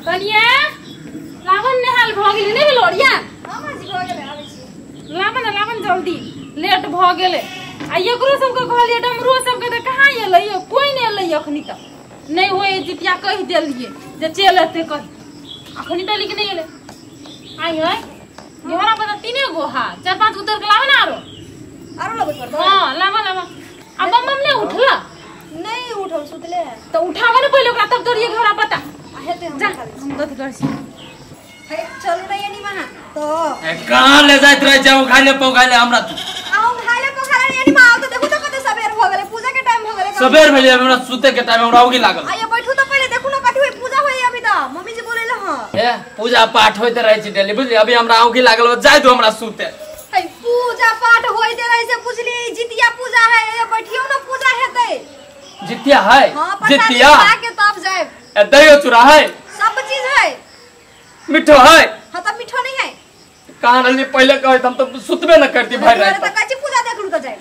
कनिया लावन नेहाल भ गेलै नै लोड़िया हां जी भ गेलै आबै छी लावन जल्दी लेट भ गेलै आ एकरो सब के कहलिए डमरू सब के त कहां एलै कोई नै एलै अखनी तक नै होय जितिया कह देलिए जे चल एते कह अखनी तक लिख नै एलै आई है घेरा पर तीने गो हा चार पांच उतर के लावन आरो लगत पड़तो हां लावन अब मम्म ने उठला नहीं उठल सुतले तो उठावा ने पहिले ओकरा तब तोरिए घेरा पता हेते हम कथि करसी है चलू नै एनी माना तो कहां ले जाइत रह जाऊ खाले पौखाले हमरा तू आउ खाले पोखरा एनी मा आउ तो देखू तो कते सबेर भ गेलै पूजा के टाइम भ गेलै सबेर भेले हमरा सुते के टाइम हमरा औगी लागल आइए बैठू तो पहिले देखू न कथि होई पूजा होई अभी त मम्मी जी बोलेला हां ए पूजा पाठ होइत रहै छी डेली बुझली अभी हमरा औगी लागल जाय दो हमरा सुते है पूजा पाठ होई दे रही से पूछली जितिया पूजा है ये बैठियो न पूजा हेतै जितिया है जितिया के तब जाए ए दहियो चूड़ा है सब चीज है मिठो है हां त मिठो नहीं है कहां रहली पहिले कहै हम तो सुतबे न करती भाई रात त कच्ची पूजा देख लू त जाए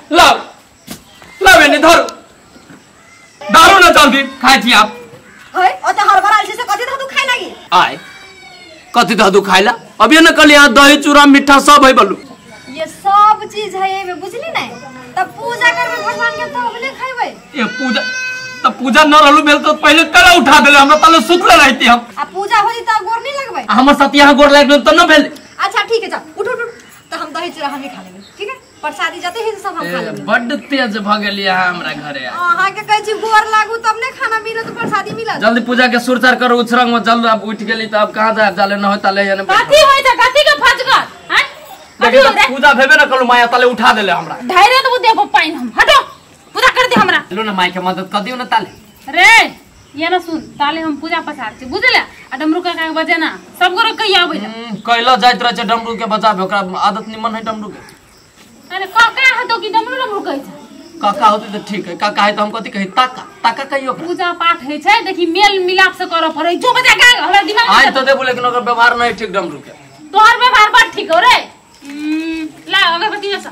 लाओ एने धर दारू न जल्दी खाइ छी आप है ओ त हरबराल से कथि ध तू खाइ लागी आय कथि ध दू खाइला अभी न कहली दही चूड़ा मिठा सब है बोलू ये सब चीज है ये बुझली नहीं तब पूजा करबे भगवान के तो बोले खाइबे ये पूजा त पूजा न रहलू बेल तो पहिले कला उठा देले हमरा तले सुतले रहती हम आ पूजा होई त गोर नहीं लगबे हमर साथ यहां गोर लाग त न भेल अच्छा ठीक है जा उठ त हम दही चूड़ा हम ही खा लेबे ठीक है प्रसादी जाते ही सब हम खा लेबे बड तेज भ गेल यहां हमरा घरे हां के कहै छी गोर लागू तब ने खाना मिलत तो प्रसादी मिलत जल्दी पूजा के सुरचार करो उछरंग में जल्दी अब उठ गेली त अब कहां जा जाले न होता ले जाने कथि होय त कथि के फजगर हैं देखि पूजा भेबे न कलू माया तले उठा देले हमरा ढाइरे तो देबो पाइन हम हटो पूजा कर दे हमरा लो न माई के मदद कर दियो न ताले रे ये ना सुन ताले हम पूजा पसार छी बुझले आ डमरू का बजे ना सब गोरे कई आबै कैला जाइत रह छ डमरू के बचाबे ओकरा आदत निमन है डमरू के अरे काका हतो कि डमरू कहै छ काका होते त ठीक है काका है त हम कथि कहि ताका कहियो पूजा पाठ है छै देखि मेल मिलाप से कर पड़ै जो बजा गा हमरा दिमाग आइ त देबो लेकिन ओकर व्यवहार नहीं ठीक डमरू के तोहर व्यवहार बड़ ठीक हो रे ला अगरबत्ती जैसा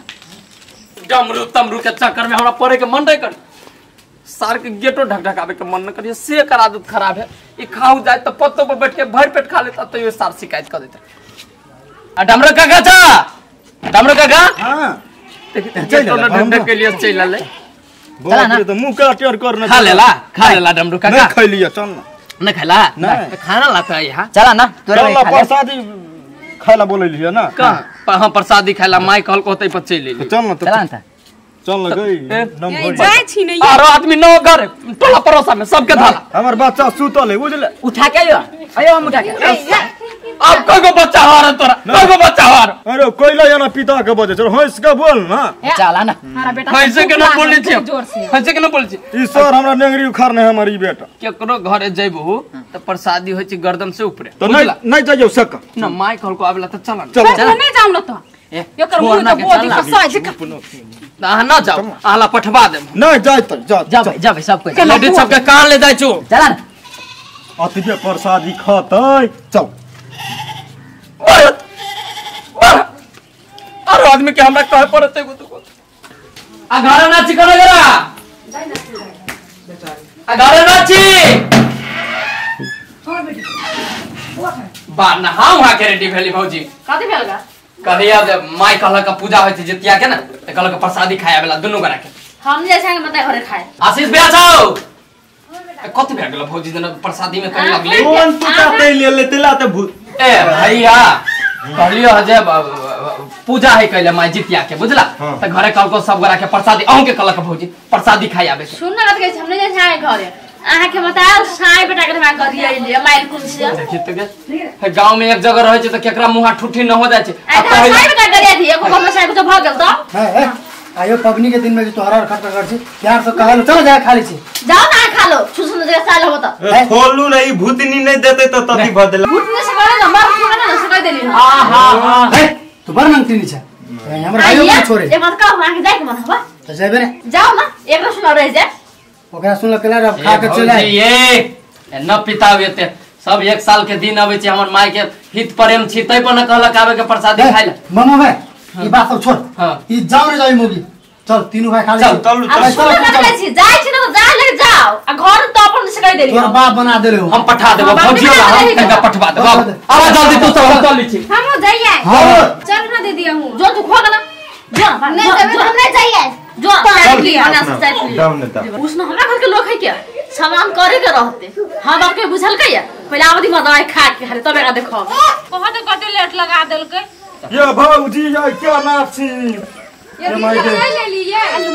डमरू तमरू के चक्कर में हमरा पड़े के मन नहीं कर सार के गेटो ढकढकावे के मन न करिए से कर आदत खराब है ई खाऊ जाए त पत्तो पर बैठ के भर पेट खा लेता तो ये सार शिकायत कर देता आ डमरू काका छ डमरू काका हां गेटो न ढकढक के लिए चला ले चला ना तो मुंह का टेर करना खा लेला डमरू काका नहीं खै लिया चल न खैला खाना लाता है यहाँ चला ना तोरे चल प्रसादी खाइला बोलैलिए ना कहां हां प्रसादी खाइला माई कहल कहतै पर चल ले चल ना चला ना चल न गई नम भर जाय छी नहीं आरो आदमी न घर टोला परोसा में सबके धाला हमर बच्चा सुतल है बुझले उठा के आयो हम उठा के अब कगो बच्चा हार तोरा कगो बच्चा हार अरे कोइला yana पिता के बजे छ हंस के बोल ना चला ना हमारा बेटा कैसे के न बोलली छी जोर से कैसे के न बोलली छी ईश्वर हमरा नेंगरी उखाड़ नहीं हमारी बेटा केकरो घरे जइबू त प्रसादी होय छी गर्दन से ऊपरे तो नहीं जाइयो सक न माई कहल को आबला त चल चल नहीं जाऊ न तो यो कर मुंह तो बोदी फसाई ना न जाओ आला पठवा दे नहीं जाय त जा जा भाई सब कोई लेडीज सबके कान ले जाय छु चला ना अतिबे प्रसादी खतै चल और आदमी के हमरा कहे पड़ते को आ घर नाची करे जरा आ घर नाची बा नहाऊ हा के रेडी भेली भौजी कथि भेलगा कहिया माई कहला का पूजा होय छै जितिया के ना त कहला का प्रसादी खाया वाला दुनु गरा के हम जे संग मत घरे खाए आशीष बे जाओ कथि भेल गेल भौजी दिन प्रसादी में कहि लगली कौन पुताते ले ले तेला त भूत ए भैया कहलियो जे पूजा है कहले माई जितिया के बुझला त घरे कल को सब गरा के प्रसादी अहू के कहला का भौजी प्रसादी खाई आबे सुन न के हमने जे छाए घरे आहा के बताओ साई बेटा के हमरा करिए ले माइल कुन से देखि त के गांव में एक जगह रहै छै त केकरा मुहा ठुठी न हो जाय छै आ साई बेटा करिए थी एगो हम साई तो भ गेल त आयो पबनी के दिन में जो तोहरा खटका कर छी प्यार से कहल चल जा खा ली छी जाओ ना खा लो सुसुन जे साल हो त खोलू नहीं भूतनी नहीं देते तो तती बदला भूतने से करे न मार सुन ना से कह देली आ हा हा तू बर मंगती नहीं छ हमरा आयो मत छोड़े ए मत कह वहां के जाए के मन हवा तो जेबे रे जाओ ना एक सुन रह जाए ओकरा सुन केला अब खा के चला ये न पितावे ते सब एक साल के दिन आवे छै हमर माई के हित प्रेम छी तै पर न कहलक आवे के प्रसादी खाइ ले मामा भाई ये बात सब छोड़ हां ई जाओ रे जाई मोगी चल तीनों भाई खा ले चल अब सुन ना कहै छी जाय छी ना तो जा ले जा जाओ आ घर तो अपन से कह देली तोरा बाप बना देले हो हम पठा देबो भौजिया हम तंगा पठवा देबो आवा जल्दी तू सब हम चल छी हम जाइए हां चल ना दीदी हूं जो तू खो गला जो नहीं हम नहीं जाइए जो डाउन नेता उसने हमरा घर के लोग है क्या सामान करे के रहते हम आपके बुझल के पहले आवदी मदाई खा के खाली तबे का देखो कहाँ तो कते लेट लगा देलकै ये भौजी ये क्या नाची ये ले लिए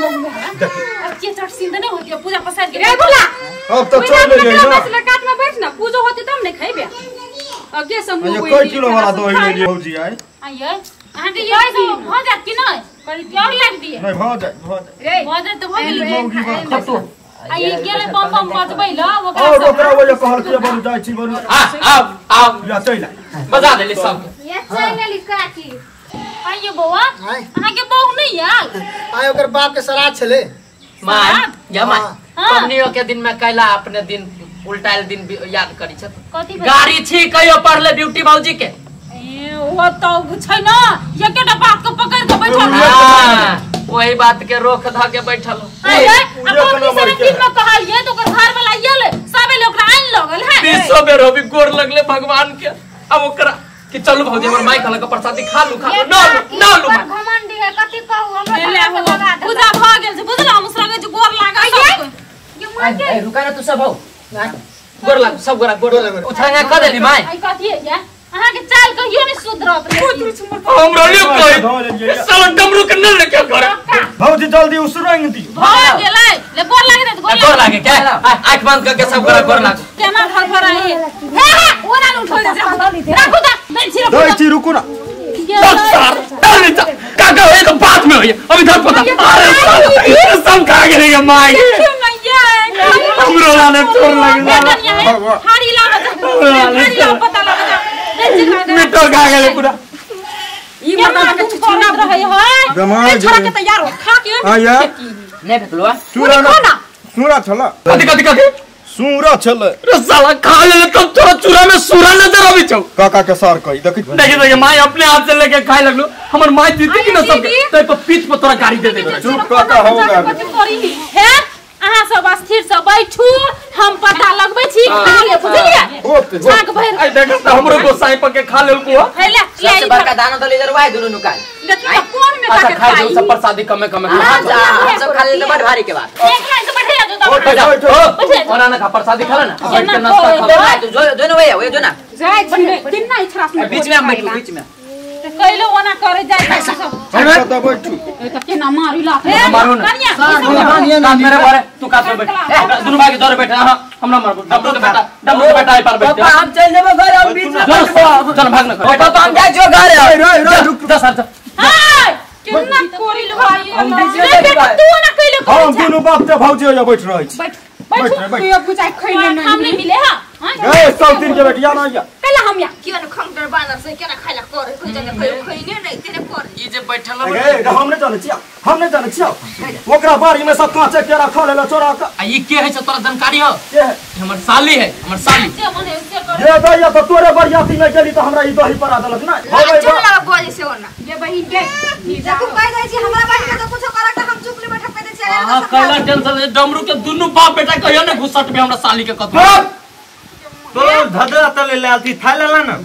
अब के चट सिंध नहीं होती पूजा पसार के रे बोला अब तो चल ले ना मसला काट में बैठ ना पूजो होती तब नहीं खाइबे अब के समूह ये कोई किलो वाला दही ले लिए भौजी आई आइए अहाँ के ये हो जात कि नहीं करी प्यार लग दिए नहीं भ जाए हो जात तो हो गेल मौगी बात तू आई गेले बम बम बजबै ल और ओकरा वो कहल के बन जाय छी बन आ या चल बजा देली सब ये चल ले काकी आइए बौआ अहाँ के बहू नहीं आल आय ओकर बाप के श्राद्ध छले माय या माय हाँ। पबनियों के दिन में कैला अपने दिन उल्टाइल दिन याद करी छ कथी गाड़ी छी कहियो पढ़ले ब्यूटी भौजी के वो तो छै ना ये केटा बात को पकड़ के बैठल हाँ, वही बात के रोक धा के बैठल आइए अब दूसरे दिन में कहलिए तो ओकर घर वाला येले सबे लोग आइन लगल है बीसो बेर होबी गोर लगले भगवान के अब ओकरा कि चलू भौजी हमर माई कहलक प्रसादी खा लू ना लू घमंडी है कथी कहू ले हमरा हो लगा दे पूजा भ गेल छै बुझला मुसरा के गोर लागा सब ये मन के रुका ना तू सब हो गोर लाग सब गोर लाग उठाया क देली माई आई कथी है ये अहाँ के चाल कहियो नहीं सुधरत रे हमरा ले कोई साला डमरू के न लेके घर भौजी जल्दी उस रंग दी भ गेलै ले गोर लागे दे गोर लागे क्या आंख बंद करके सब गोर लाग केना घर पर आई हे ओना न उठो दे राखू दा नहीं छिरो दही छी रुकू ना डाली जा काका होए तो बात में होए अभी धर पता अरे साला सब खा गेले के माई हमरो लाने चोर लग हाड़ी लागा पता लगा मिटो खा गेले पूरा ई मर्दा के छुछना रहे है दमार छोरा के तैयार हो खा के आया नहीं भेटलो चूरा ना चूरा छला कथी सूरा छले रे साला खा लेले तो तोरा चूरा में सूरा नजर आवे छौ काका के सार कही देखी देखिए माई अपने हाथ से लेके खाए लगलो हमर माई जीती कि ना सब तो पे पीठ पे तोरा गाड़ी दे देबे चुप काका होगा हे अहाँ सब स्थिर से बैठू हम पता लगबै छी खा ले बुझलिए छाक भर आई देख त हमरो गोसाई पके खा लेल को हे ले सबसे बड़का दाना तो लेजर वाई दुनु नुकाई देखिए कौन में अच्छा का खाए जो सब प्रसादी कमे कमे खा जा हम सब खा ले तो बड़ भारी के बात एक लाइन से बैठे जा तो और ना खा प्रसादी खा ना ये बैठ के ना नाश्ता कोई- खा भाई तू जो ना भैया जो ना जाय छी दिन ना इछरा से बीच में हम बैठू बीच में कैलो ओना करे जाय सब तो बैठू तो केना मारी ला मारो ना। कन्या काट मेरे बारे तू काट में बैठ दोनों भाई के दौरे बैठे हां हमरा मार डबरू के बेटा आई पर बैठ हम चल जेबो घर हम बीच में चल भाग ना पापा हम जा जो घर रुक जा सर हाय केना कोरी भाई हम बीच में बैठ तू ना कैलो हम दोनों बाप ते भौजी हो बैठ रहै छी बैठ बैठ बैठ ये बुझाई खैले नहीं हम नहीं मिले हां ए सब दिन के बेटिया ना या कैला हम या कियो न खंगटर बानर से केना खाइला करे कोई जगह खइने नहीं तेरे कर ई जे बैठल ए हम नहीं जाने छिया हम नहीं जाने छिया ओकरा बारी में सब कांचे केरा खा लेला चोरा का आ ई के है से तोरा जानकारी हो के है? हमर साली है हमर साली जे मने से कर ये दैया तो तोरे बरियाती में गेली तो हमरा ई दही परा देलक ना चल लगा बोली से ओना ये बहिन के देखो कह दे छी हमरा बात में तो कुछ करा के हम चुपली बैठक पे दे छी हां कैला टेंशन डमरू के दुनु बाप बेटा कहियो ना घुसट में हमरा साली के कतो तो धदरा तले लालती थालेला ना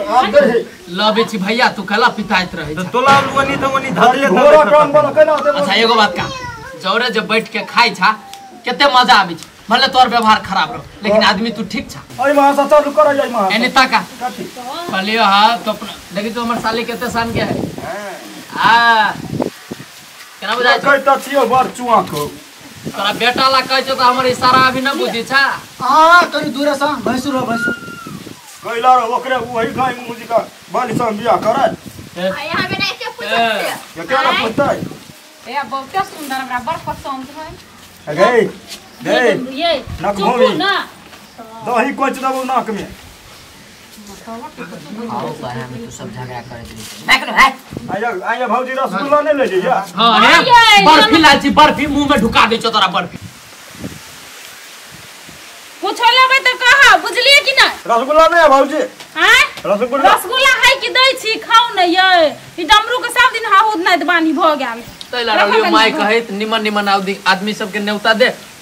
लबे छी भैया तू कला पिताइत रहे तो छ तोला वनी तो वनी धरले घोड़ा काम बना केना दे अच्छा एगो बात का जौरे जब बैठ के खाई छा केते मजा आबी छ भले तोर व्यवहार खराब रहो लेकिन आदमी तू ठीक छा आई मां सा चालू कर जाई मां एनी ताका काठी कहलियो हां तो अपना देखी तो हमर साली केते सान के है आ केना बुझाय छ कहता छियो बर चुआ को तोरा बेटा ला कहै छ त हमर इशारा अभी न बुझी छा हां तोरी दूर से भैंसुर हो भैंसुर कैला रे ओकरे वही गाय मुजी का बाली संग बियाह करे यहां में नहीं के पूछते ये केना पूछताई ए बहुत सुंदर हमरा बड़ पसंद है गई गई ये नक चुप भूमि। ना दही कोच दबो नाक में आओ बाहर में तू सब झगड़ा करे मैं कहूं है आया आया भौजी रसगुल्ला नहीं ले लिया हां आइए, है बर्फी लाई छी बर्फी मुंह में ढुका दे छ तोरा बर्फी पूछो लेबै त कहा बुझलिए कि ना रसगुल्ला नहीं है भौजी हैं रसगुल्ला रसगुल्ला है कि दै छी खाऊ न ये ई डमरू के सब दिन हाउद नहीं बानी भ गेल तैला रलियो माई कहैत निमन निमन आदमी सब के न्योता दे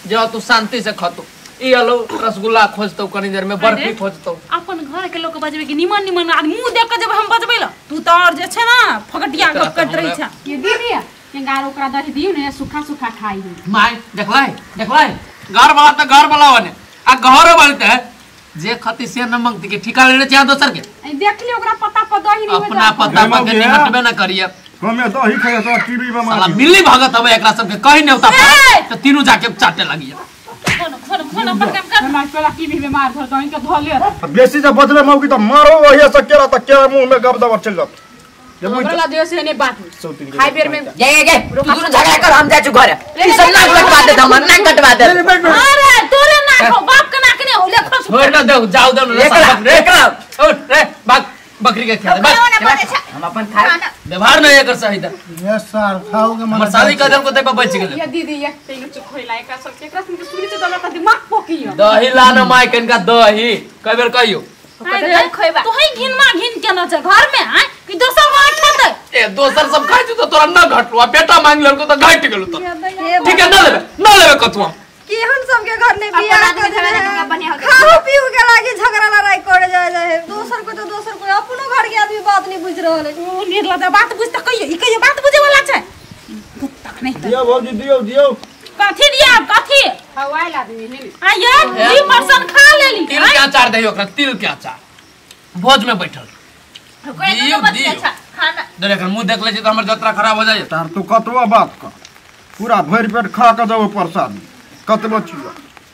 जो तू शांति से खतो ई आलो रसगुल्ला खोजतो कनी देर में बर्फी खोजतो अपन घर के लोग बजबे कि निमन निमन आदमी मुंह देख के जब हम बजबे ल तू तो और जे छे ना फकटिया गप कट रही छ ये दीदी के गार ओकरा दही दियो ने सूखा सूखा खाई माय देखलाई घर वाला त घर वाला बने आ घर वाले है जे खती से न मंगती के ठिका लेने चाहिए दोसर के देख ली ओकरा पता पर दही नहीं अपना पता पर के हटबे न करिए हमें दही खाए तो टीवी में साला मिली भगत अब एकरा सब के कहीं नहीं होता तो तीनों जाके चाटे लगी फोन अपन काम कर मार पला की भी बीमार धर दही के धले बेसी से बदले मौकी तो मारो वही से केरा तो केरा मुंह में गब दबर चल जात हमरा देश से ने बात खाई बेर में ये तू दोनों झगड़ा कर हम जा छु घर ई सब नाक लगवा दे हम नाक कटवा दे अरे तोरे नाक हो बाप के नाक ने हो ले खस छोड़ ना दे जाओ दे रे बाग बकरी के खेत हम अपन खाए व्यवहार नहीं कर सही था ये सर खाओगे हमर शादी का दिन को ते बच गेल ये दीदी ये तेल चुप होइला का सब एकरा सुन सुनी से तो दिमाग पोकियो दही लाना माय कनका दही कई बेर कहियो तो है घिन केना छ घर में है कि दोसर घर खेते ए दोसर सब खाइ तो तोरा न घटलवा बेटा मांग लेलको तो घट गेलो तो ठीक है न लेबे कतुआ कि हम सब के घर में बियाह कर खाओ पीऊ के लागे झगड़ा लड़ाई करे जाए दोसर को तो दोसर को अपनो घर के आदमी बात नहीं बुझ रहल है ओ निर्लज बात बुझ त कहियो ई कहियो बात बुझे वाला छै कुत्ता नहीं त दियो भौजी दियो कथि दिया कथि हवाई आदमी ले आये 2% खा लेली तिल के अचार दही ओकरा तिल के अचार भोज में बैठल दियो खाना दरे कर मुंह देख ले तो हमर यात्रा खराब हो जाए तार तू कतवा बात कर पूरा भर पेट खा के जाओ प्रसाद कतबो छियो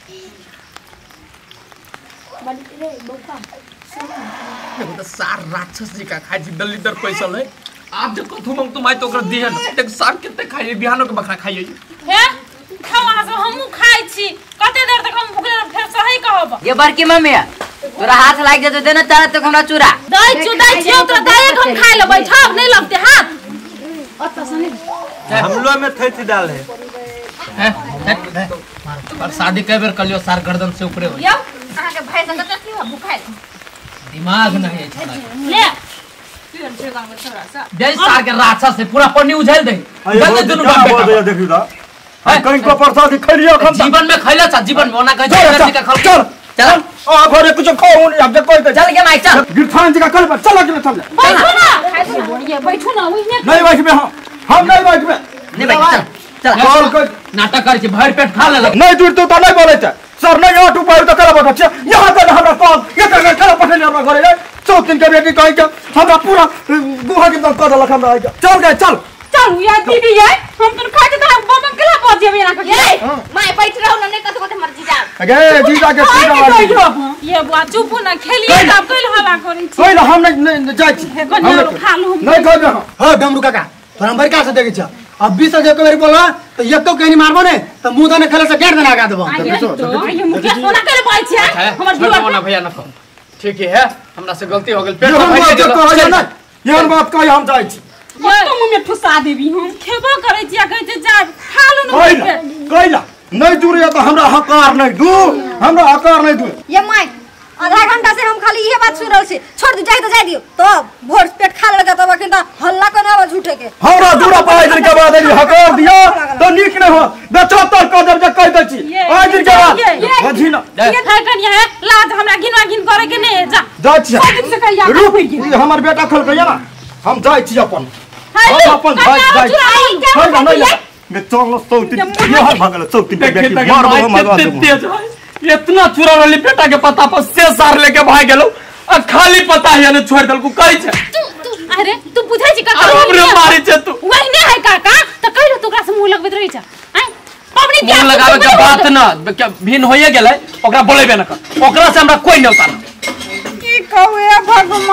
तो सार राक्षस जी का खाई दलिदर पैसा ले आप जो कथु मंग तुम आई तो ओकरा दिहे न एक सार केते खाई बिहानो के बकरा खाइए हे खावा सब हमहु खाइ छी कते देर तक हम भूखले फिर सही कहब ये बड़की मम्मी तोरा हाथ लाग जाते देना चाहे तो हमरा चूरा दही चुदाई छियो तो दही हम खाइ लेबै छाप नहीं लगते हाथ अत सने हमलो में थैती डाल है पर शादी कई बेर कलियो सार गर्दन से ऊपरे हो यौ अहाँ के भाई संग कथि हो भूखाइ दिमाग नहीं है ले जय सार के राक्षस से पूरा पन्नी उझल दे गंदे दोनों बाप बेटा देखियो दा कहीं को प्रसाद खलियो खम जीवन में खैला था जीवन में ओना कह जी का खल चल चल आ घरे कुछ खाओ नहीं अब कोई चल के माई चल गिरफान जी का कल पर चल के चल बैठो ना ये बैठो ना ओइने नहीं बैठ में हम नहीं बैठ में नहीं बैठ चल कॉल कर नाटक कर भर पेट खा ले नहीं दूर तो नहीं बोले थे सर नहीं ऑटो पर तो करा बैठा यहां तक हमरा कॉल ये कर करा पठले हमरा घरे चौक दिन के बेटी कहि के हमरा पूरा गुहा के दम कर लख हमरा चल गए चल चल या दीदी है हम तो खा के तो बम केला पहुंच जेबे ना के मैं बैठ रहो ना नहीं कतो मर्जी जा अगे जीजा के सीधा ये बुआ चुप ना खेलिए तब कइल हला करै छी कोई हम नहीं जाय छी हम खा लू नहीं खा दे हो डमरू काका तोरा बड़ का से देखे छ अब 20 हजार के बोला तो एक तो कहीं मारबो ने तो मुंह दाने खेले से गेट देना लगा देबो ये मुके सोना करे पाइ छी हमर जीवन ना भैया ना ठीक है हमरा से गलती हो गेल पेट ये में बात कह ना ये बात कह हम जाय छी ये तो मुंह में ठुसा देबी हम खेबो करै छी कहै छै जा खा लू ना कइला नहीं जुड़े तो हमरा हकार नहीं दू हमरा हकार नहीं दू ये माय आधा घंटा से हम खाली ये बात सुन रहल छी छोड़ दे जाय दियो तो भोर पेट खा लगा तब अखन हल्ला करना बा झूठे के हमरा दूरा पाए दिन के बाद हकार दिया तो नीक नहीं हो 75 का जब कह दै छी आज दिन के बाद अजी ना ये था कनिया है लाज हमरा गिनवा गिन करे के नहीं जा जा छी दिन से कहिया रुक हमर बेटा खल कहिया ना हम जाय छी अपन हम अपन जाय नहीं मैं चल सौती ये भागल सौती पे बेटी मारबो मगा देबो इतना चुरा वाली बेटा के पता पर से सार लेके भाग गेलो आ खाली पता है ने छोड़ देलकू कहि छै तू अरे तू बुझै छी काका हमरे मारी छै तू वही है काका त कहिरो तोकरा से मुंह लगबैत रही छ पबनी मुंह लगावे के बात ना क्या भिन होइए गेलै ओकरा बोलेबे न कर ओकरा से हमरा कोई नहीं उतार की कहू ए भगवान